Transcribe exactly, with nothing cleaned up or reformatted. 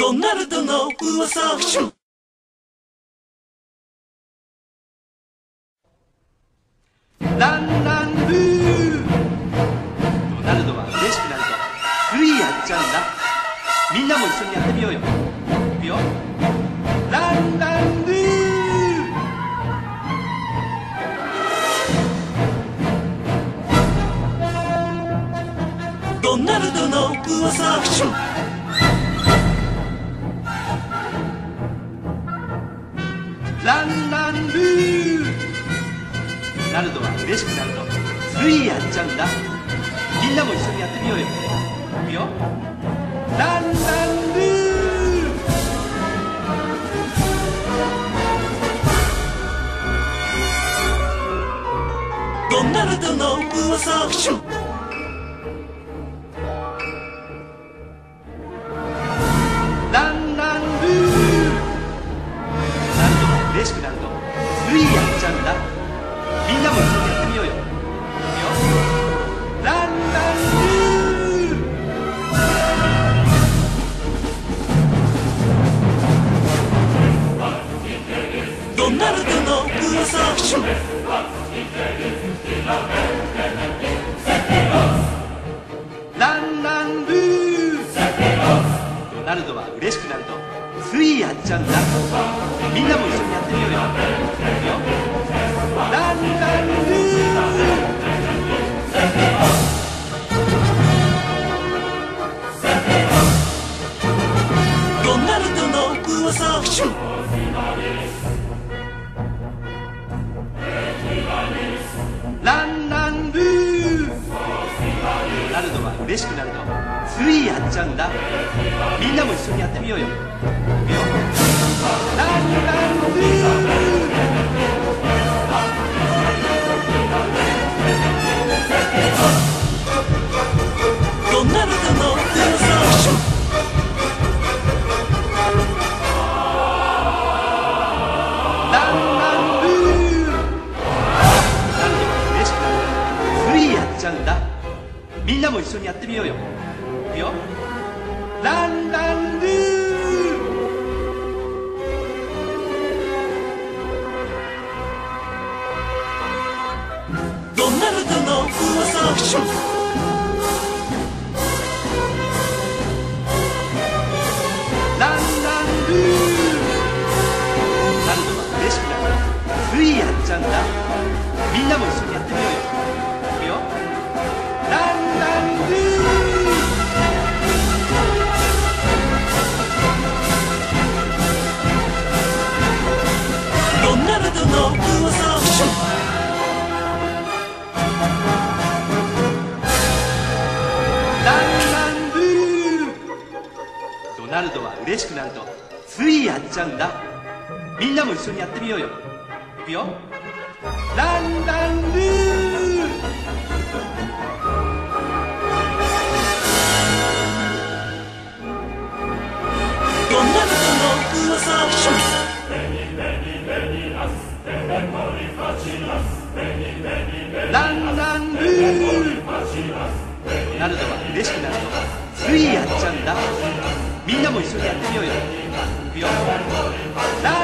ドナルドの噂シュランランルー。ドナルドは嬉しくなるとついやっちゃうんだ。みんなも一緒にやってみようよ。いくよ。ランランルー。 ドナルドの噂シュランランルー。ドナルドは嬉しくなるとついやっちゃうんだ。みんなも一緒にやってみようよ。いくよ。ランランルー。 ドナルドの噂シュランランルー。ドナルドが嬉しくなるとついやっちゃうんだ。みんなも一緒にやってみようよ。いくよ。ランランルー。 ドナルドの噂シュランランルー。ドナルドは嬉しくなるとついやっちゃうんだ。みんなも一緒にやってみようよ。いくよ。ランランルー。 ドナルドの噂シュランランルー。ドナルドは嬉しくなるとついやっちゃうんだ。みんなも一緒にやってみようよ。いくよ。ランランルー。 ドナルドの噂シュランランルー。ドナルドは嬉しくなるとついやっちゃうんだ。みんなも一緒にやってみようよ。いくよ。ランランルー。 ドナルドの噂シュランランルー。ドナルドは嬉しくなるとついやっちゃうんだ。みんなも一緒にやってみようよ。いくよ。ランランルー。 ドナルドの噂シュランランルー。ドナルドは嬉しくなるとついやっちゃうんだ。みんなも一緒にやってみようよ。いくよ。ランランルー。 ドナルドの噂シュランランルー。ドナルドは嬉しくなるとついやっちゃうんだ。みんなも一緒にやってみようよ。いくよ。ラン